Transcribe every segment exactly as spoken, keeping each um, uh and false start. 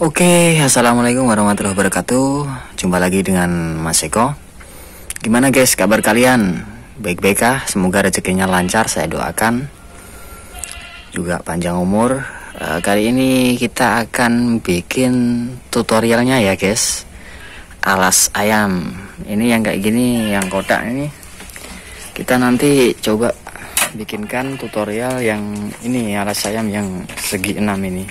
Oke, assalamualaikum warahmatullahi wabarakatuh. Jumpa lagi dengan Mas Eko. Gimana guys, kabar kalian? Baik-baik kah? Semoga rezekinya lancar, saya doakan. Juga panjang umur. e, Kali ini kita akan bikin tutorialnya ya guys. Alas ayam. Ini yang kayak gini, yang kotak ini. Kita nanti coba bikinkan tutorial yang ini, alas ayam yang segi enam ini.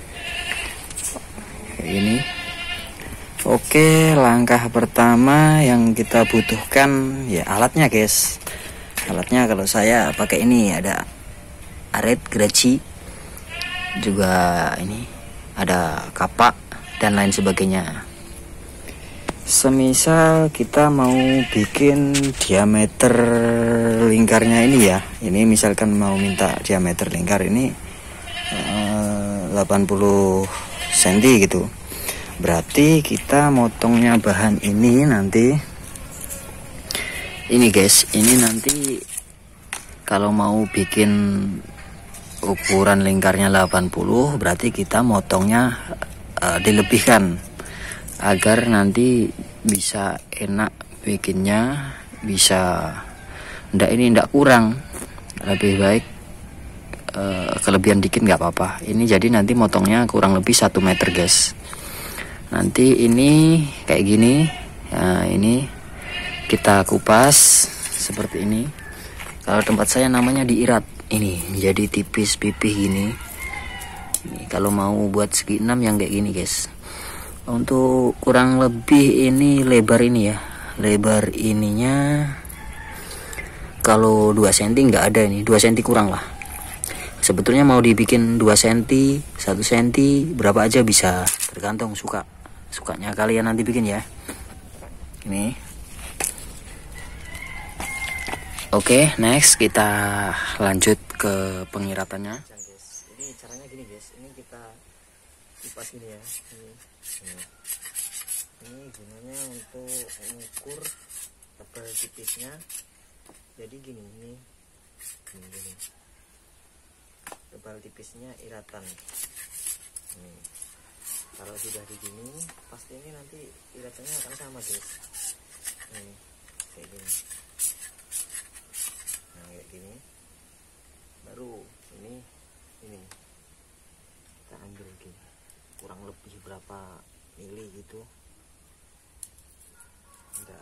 Ini oke, langkah pertama yang kita butuhkan ya alatnya guys. Alatnya kalau saya pakai ini ada arit geraci, juga ini ada kapak dan lain sebagainya. Semisal kita mau bikin diameter lingkarnya ini ya, ini misalkan mau minta diameter lingkar ini eh, delapan puluh sentimeter gitu. Berarti kita motongnya bahan ini nanti ini guys, ini nanti kalau mau bikin ukuran lingkarnya delapan puluh, berarti kita motongnya uh, dilebihkan agar nanti bisa enak bikinnya, bisa ndak ini ndak kurang, lebih baik uh, kelebihan dikit nggak apa-apa. Ini jadi nanti motongnya kurang lebih satu meter guys. Nanti ini kayak gini. Nah, ini kita kupas seperti ini. Kalau tempat saya namanya diirat. Ini jadi tipis pipih gini. Ini kalau mau buat segi enam yang kayak gini guys. Untuk kurang lebih ini lebar ini ya. Lebar ininya kalau dua sentimeter nggak ada ini, dua sentimeter kurang lah. Sebetulnya mau dibikin dua sentimeter, satu sentimeter, berapa aja bisa, tergantung suka. Sukanya kalian nanti bikin ya. Ini. Oke, next kita lanjut ke pengiratannya. Ini caranya gini guys. Ini kita kipas gini ya. Ini, ini. Ini gunanya untuk mengukur tebal tipisnya. Jadi gini, ini gini, gini. Tebal tipisnya iratan. Ini. Kalau sudah begini, pasti ini nanti iratannya akan sama guys. Ini kayak gini. Nah kayak gini. Baru ini, ini kita ambil gini. Kurang lebih berapa mili gitu. Enggak.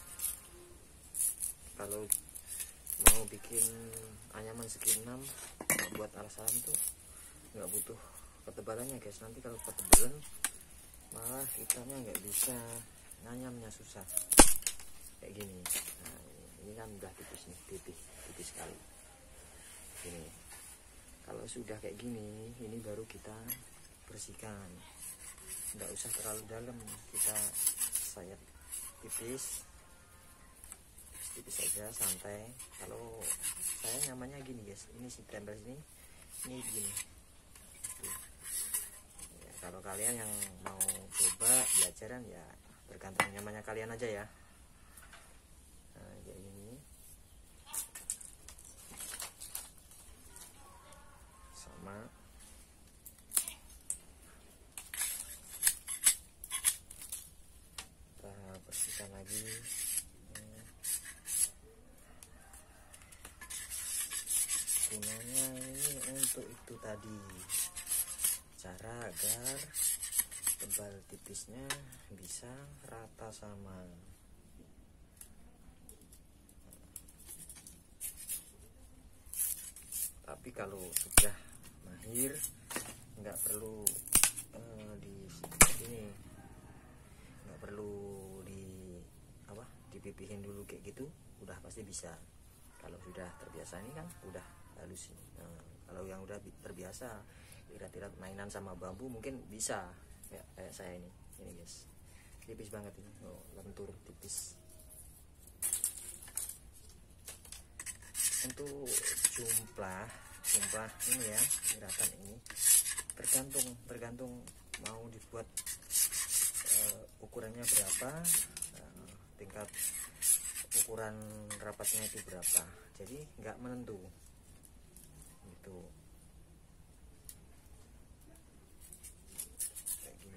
Kalau mau bikin anyaman segi enam buat alas ayam tuh nggak butuh ketebalannya guys. Nanti kalau ketebalan malah kitanya nggak bisa nganyamnya, susah kayak gini. Nah, ini kan udah tipis nih, tipis tipis sekali ini. Kalau sudah kayak gini, ini baru kita bersihkan, nggak usah terlalu dalam, kita sayat tipis tipis saja, santai. Kalau saya nyamannya gini guys, ini si tempel sini, ini gini. Ya, kalau kalian yang mau coba belajaran ya tergantung nyamannya kalian aja ya. Nah, kayak gini. Sama. Kita bersihkan lagi. Gunanya ini untuk itu tadi, cara agar tebal tipisnya bisa rata sama. Tapi kalau sudah mahir nggak perlu uh, di ini, nggak perlu di apa dipipihin dulu kayak gitu, udah pasti bisa. Kalau sudah terbiasa ini kan udah halus ini. Nah, kalau yang udah terbiasa irat-irat mainan sama bambu mungkin bisa ya, kayak saya ini. Ini guys, tipis banget ini. Oh, lentur tipis. Untuk jumlah jumlah ini ya, iratan ini tergantung tergantung mau dibuat uh, ukurannya berapa, uh, tingkat ukuran rapatnya itu berapa, jadi nggak menentu gitu. Kayak gini.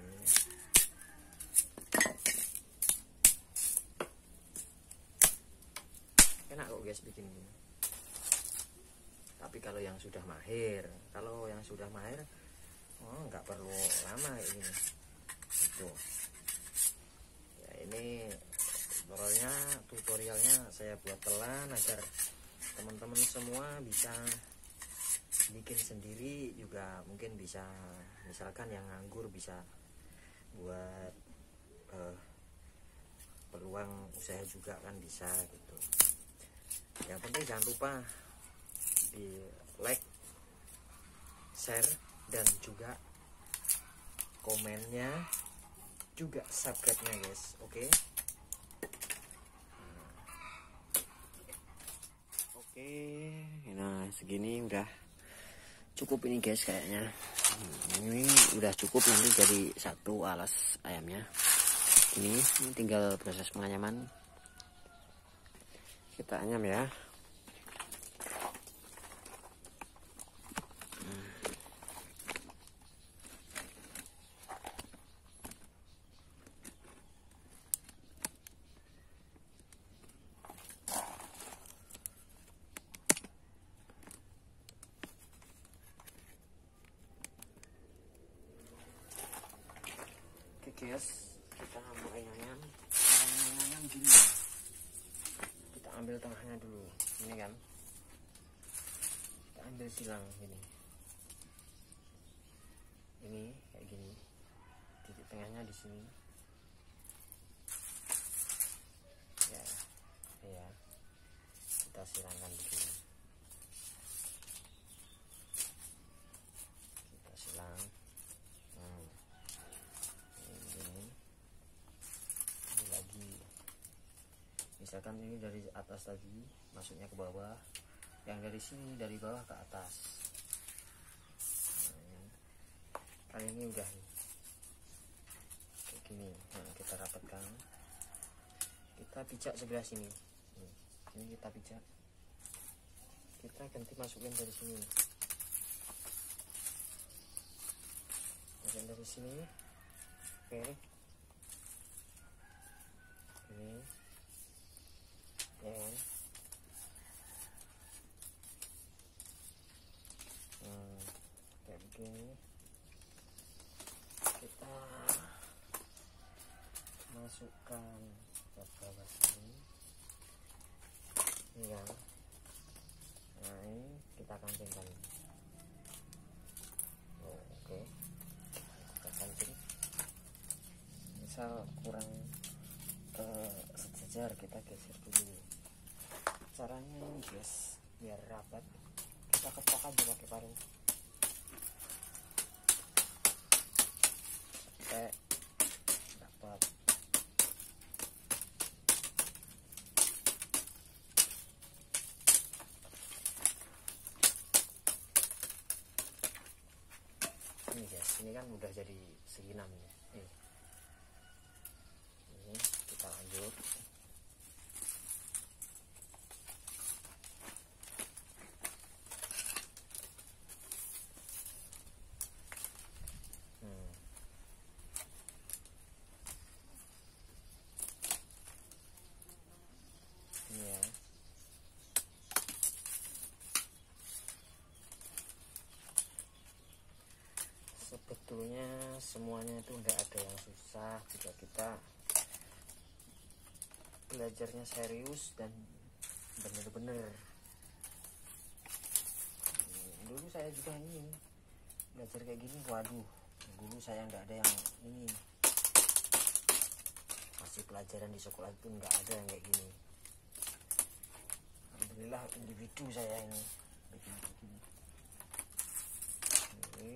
guys bikin gini. Tapi kalau yang sudah mahir, kalau yang sudah mahir, oh nggak perlu lama ini. Itu. Ya ini tutorialnya, tutorialnya saya buat pelan agar teman-teman semua bisa bikin sendiri juga, mungkin bisa, misalkan yang nganggur bisa buat uh, peluang usaha juga kan bisa gitu. Yang penting jangan lupa di like, share, dan juga komennya, juga subscribe-nya guys. Oke. Okay? Oke, nah segini udah cukup ini guys kayaknya. Ini udah cukup, nanti jadi satu alas ayamnya. Ini, ini tinggal proses penganyaman. Kita anyam ya. Guys, kita mulai ayam ayam gini. Kita ambil tengahnya dulu, ini kan. Kita ambil silang gini. Ini kayak gini. Titik tengahnya di sini. Ya, ya. Kita silangkan begini. Kita silang. Hmm. Misalkan ini dari atas tadi masuknya ke bawah, yang dari sini dari bawah ke atas. Nah, kali ini udah nih kayak gini. Nah, kita rapatkan, kita pijak sebelah sini. Ini kita pijak, kita ganti masukin dari sini, masukin dari sini. Oke, ini ya kan? Hmm, kayak begini. Kita masukkan ke bawah sini, ini kan. Nah ini kita kancingkan. Oh, oke, okay. Kita kancing. Misal kurang uh, sejajar, kita geser dulu. Caranya ini guys, biar rapat, kita ketok aja pakai paru sampai rapat. Ini guys, ini kan udah jadi segi enam ya. Ini, ini kita lanjut. Sebetulnya semuanya itu enggak ada yang susah jika kita belajarnya serius dan bener-bener. Dulu saya juga ini belajar kayak gini, waduh, dulu saya nggak ada yang ini, masih pelajaran di sekolah itu nggak ada yang kayak gini. Alhamdulillah individu saya ini begini-begini. Ini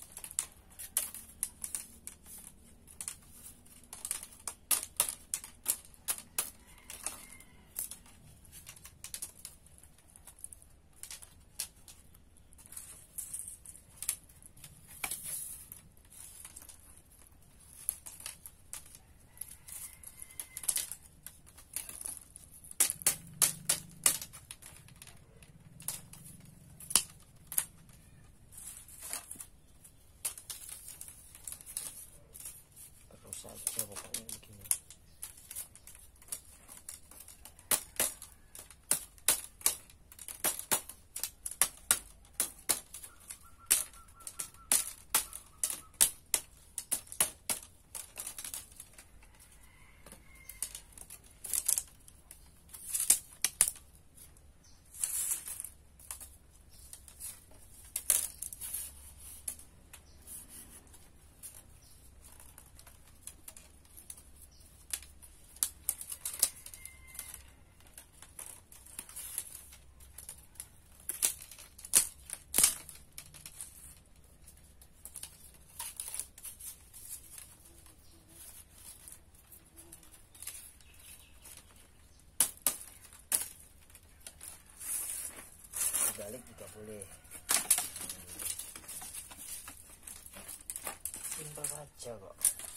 saja pokoknya begini. simpel saja kok.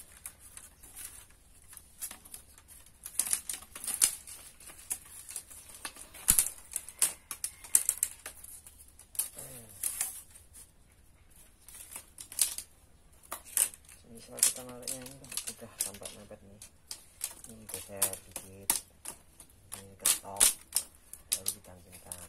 Misal kita nariknya ini kan sudah tampak mepet nih, ini geser dikit, ini ketok, baru digantingkan.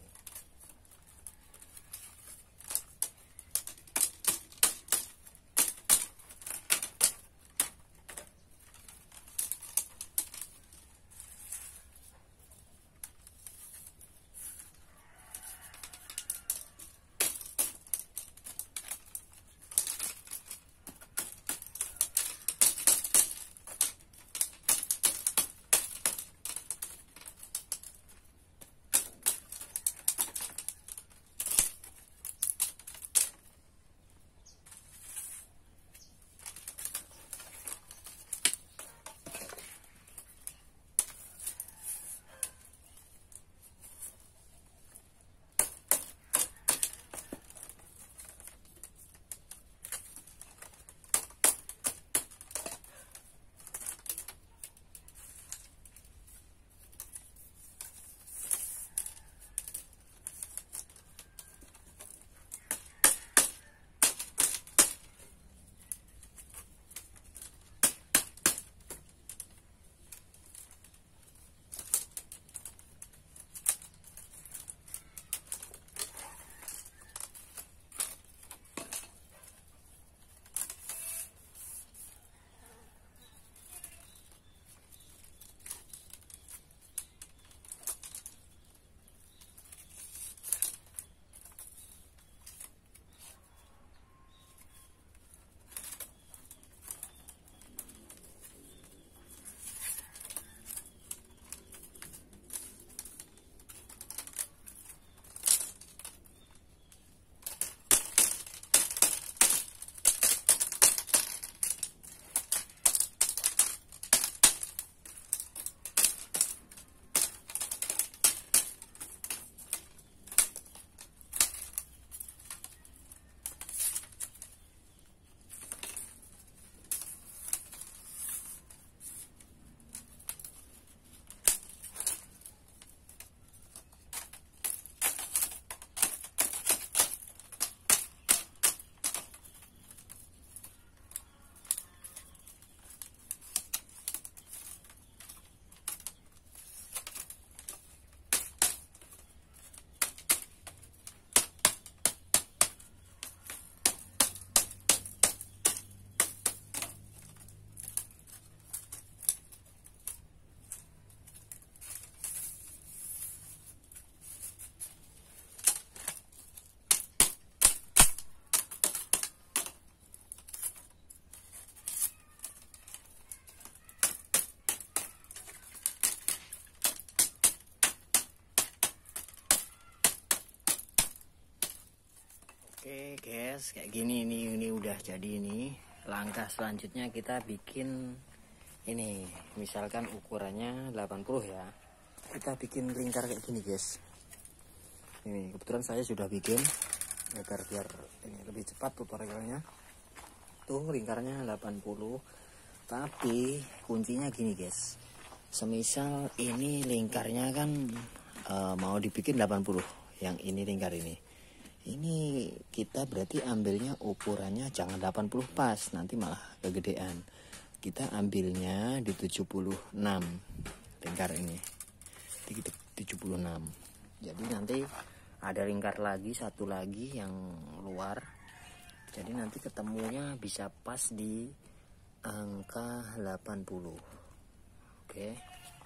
Oke guys, kayak gini ini ini udah jadi ini. Langkah selanjutnya kita bikin ini, misalkan ukurannya delapan puluh ya. Kita bikin lingkar kayak gini guys. Ini kebetulan saya sudah bikin agar biar ini lebih cepat tutorialnya. Tuh lingkarnya delapan puluh. Tapi kuncinya gini guys. Semisal ini lingkarnya kan e, mau dibikin delapan puluh. Yang ini lingkar ini. Ini kita berarti ambilnya ukurannya jangan delapan puluh pas, nanti malah kegedean. Kita ambilnya di tujuh puluh enam lingkar ini, di tujuh puluh enam. Jadi nanti ada lingkar lagi, satu lagi yang luar. Jadi nanti ketemunya bisa pas di angka delapan puluh. Oke.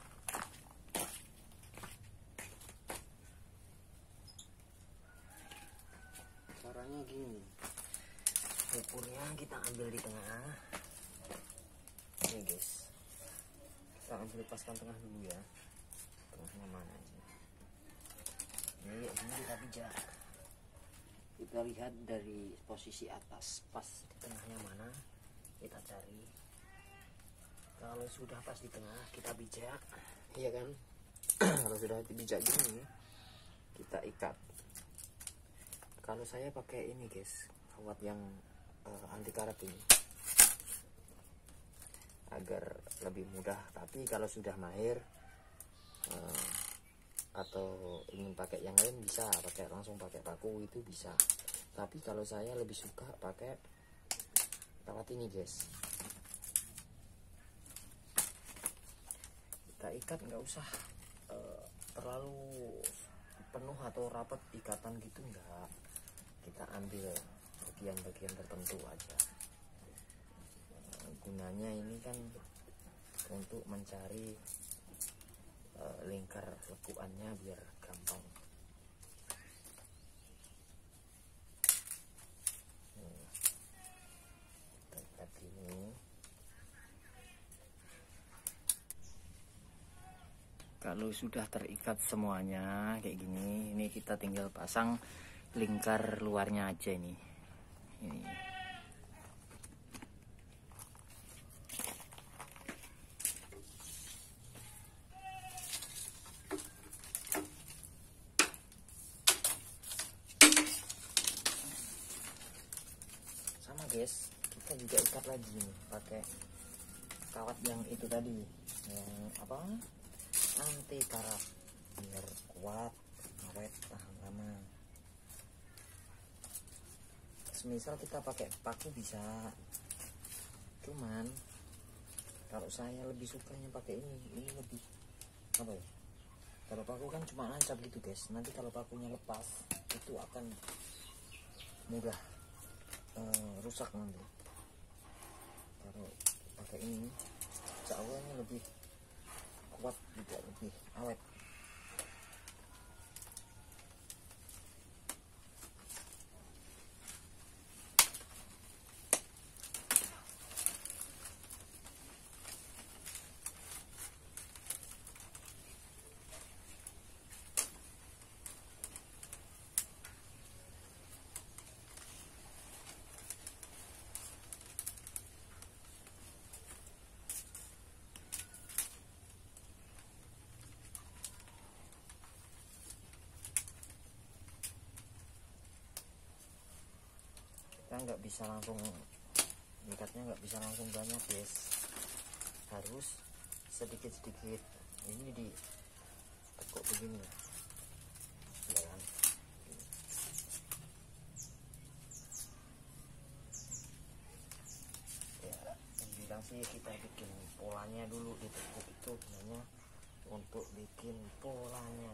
Caranya gini, ukurnya kita ambil di tengah ini guys, kita ambil paskan tengah dulu ya. Tengahnya mana ini? Ini ini kita pijak, kita lihat dari posisi atas pas di tengahnya mana, kita cari. Kalau sudah pas di tengah kita pijak, iya kan? Kalau sudah dipijak gini kita ikat. Kalau saya pakai ini guys, kawat yang uh, anti karat ini, agar lebih mudah. Tapi kalau sudah mahir eh, atau ingin pakai yang lain bisa pakai langsung pakai paku, itu bisa. Tapi kalau saya lebih suka pakai kawat ini guys. Kita ikat nggak usah uh, terlalu penuh atau rapat ikatan gitu, enggak. Kita ambil bagian-bagian tertentu aja. Uh, gunanya ini kan untuk mencari uh, lingkar lekuannya biar gampang. Kalau sudah terikat semuanya kayak gini, ini kita tinggal pasang lingkar luarnya aja ini. Ini. Sama guys, kita juga ikat lagi nih pakai kawat yang itu tadi, yang apa? Anti karat, biar kuat, awet, tahan lama. Semisal kita pakai paku bisa, cuman kalau saya lebih sukanya pakai ini, ini lebih apa ya? Kalau paku kan cuma nancap gitu guys. Nanti kalau pakunya lepas, itu akan mudah uh, rusak nanti. Kalau pakai ini, jauhnya lebih kuat juga, lebih awet. Kita nggak bisa langsung ikatnya, nggak bisa langsung banyak guys, harus sedikit-sedikit. Ini di tekuk begini ya kan. Ya, yang bilang sih kita bikin polanya dulu di tekuk itu, sebenarnya untuk bikin polanya.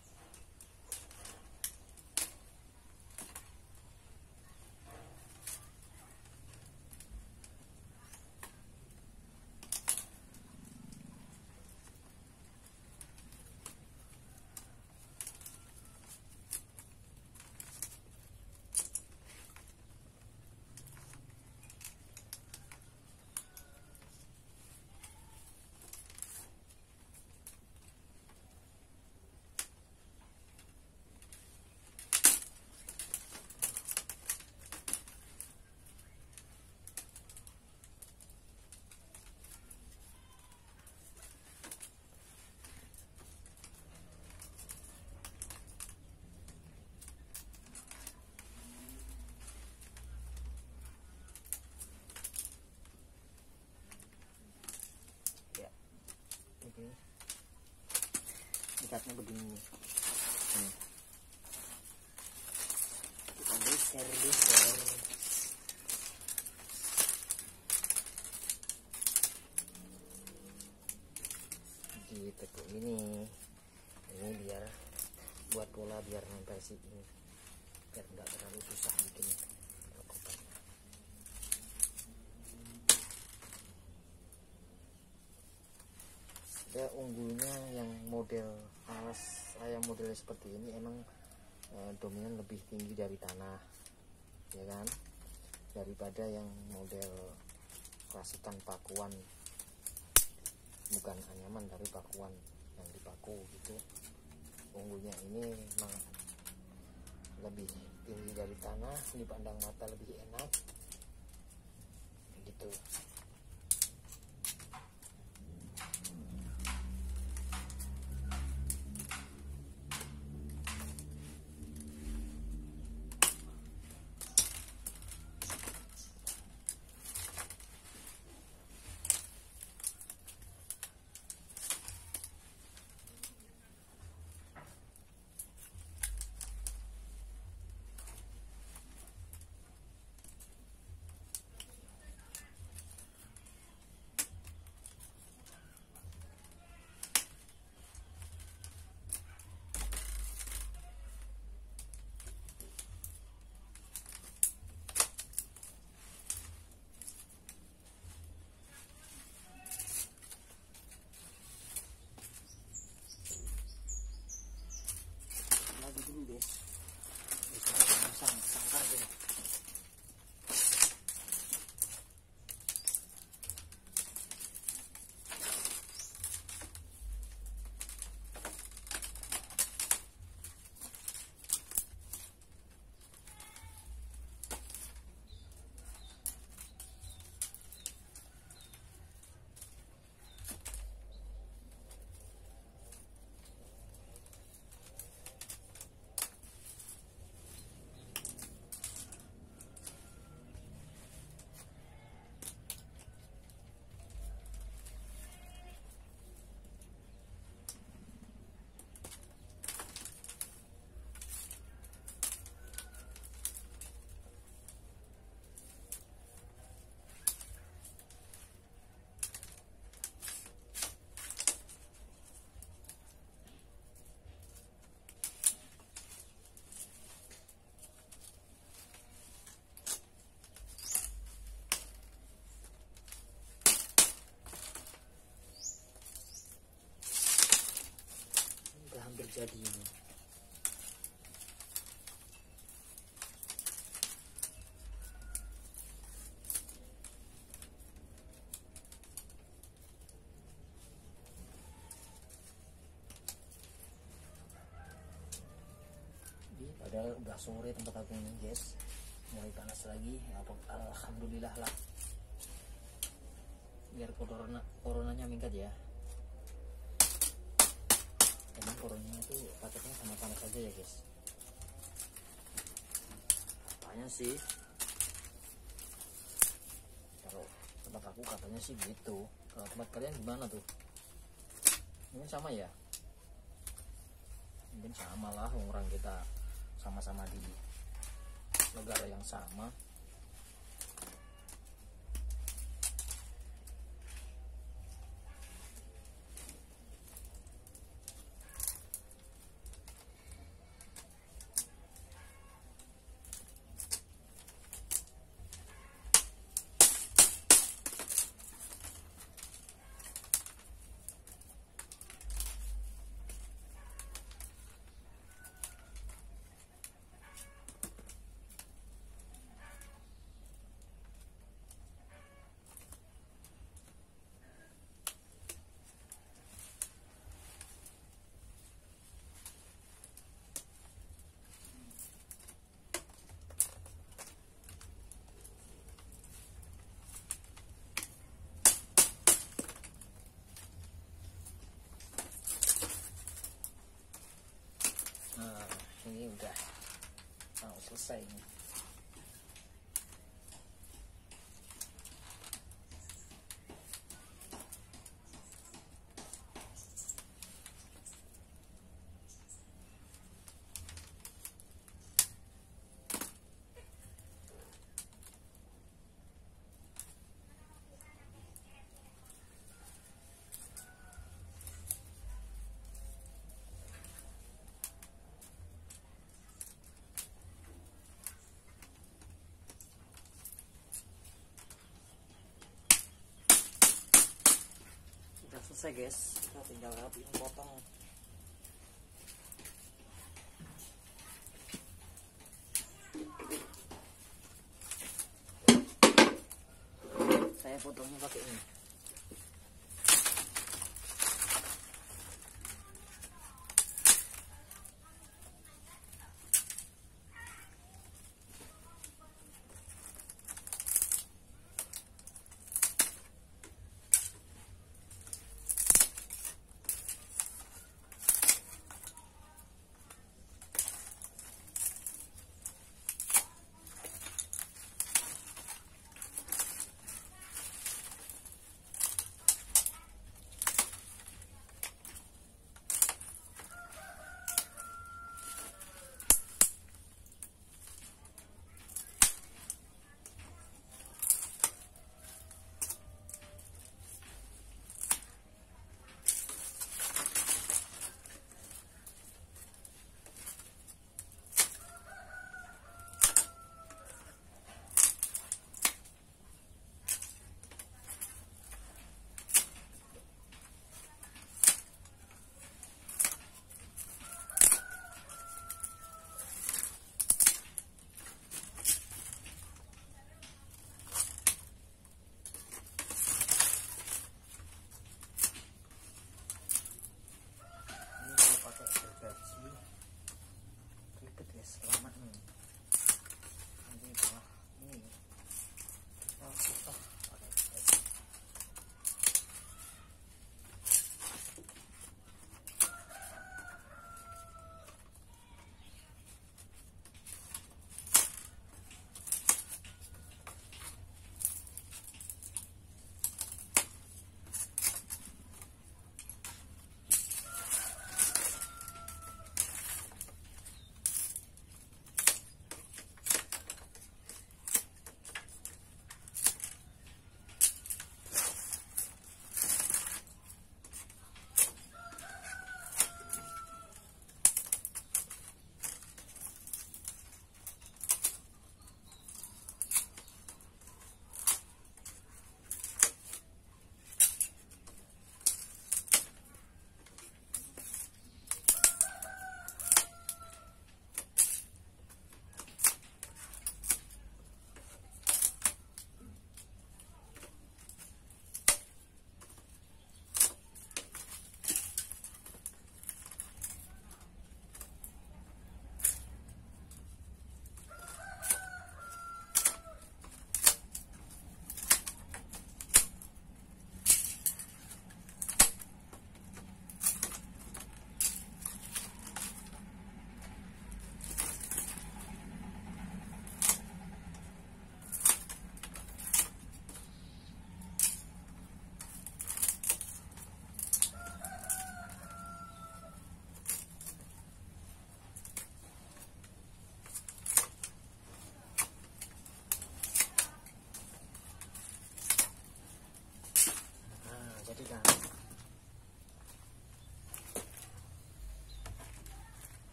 Ikatnya begini. Hmm. Kita geser, geser. Di tekuk ini, ini biar buat pola, biar nempel sih ini, biar nggak terlalu susah bikin lekukannya. Ya, unggulnya yang model alas saya model seperti ini emang eh, dominan lebih tinggi dari tanah, ya kan, daripada yang model klasikan pakuan, bukan anyaman tapi pakuan yang dipaku gitu. Unggulnya ini memang lebih tinggi dari tanah, dipandang mata lebih enak gitu. jadi ini. Ini padahal udah sore tempat aku ini guys, mulai panas lagi. Alhamdulillah lah, biar corona coronanya meningkat ya. Emang coronanya itu pajaknya sama panas aja ya guys. Apanya sih, kalau tempat aku katanya sih gitu. Kalau tempat kalian gimana tuh? Mungkin sama ya, mungkin sama lah, orang kita sama-sama di negara yang sama. Nah, ini udah mau selesai nih. Udah selesai guys, kita tinggal rapiin potong. Saya potongnya pakai ini.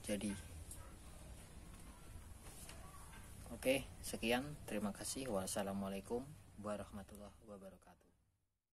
jadi. Oke, sekian, terima kasih. Wassalamualaikum warahmatullahi wabarakatuh.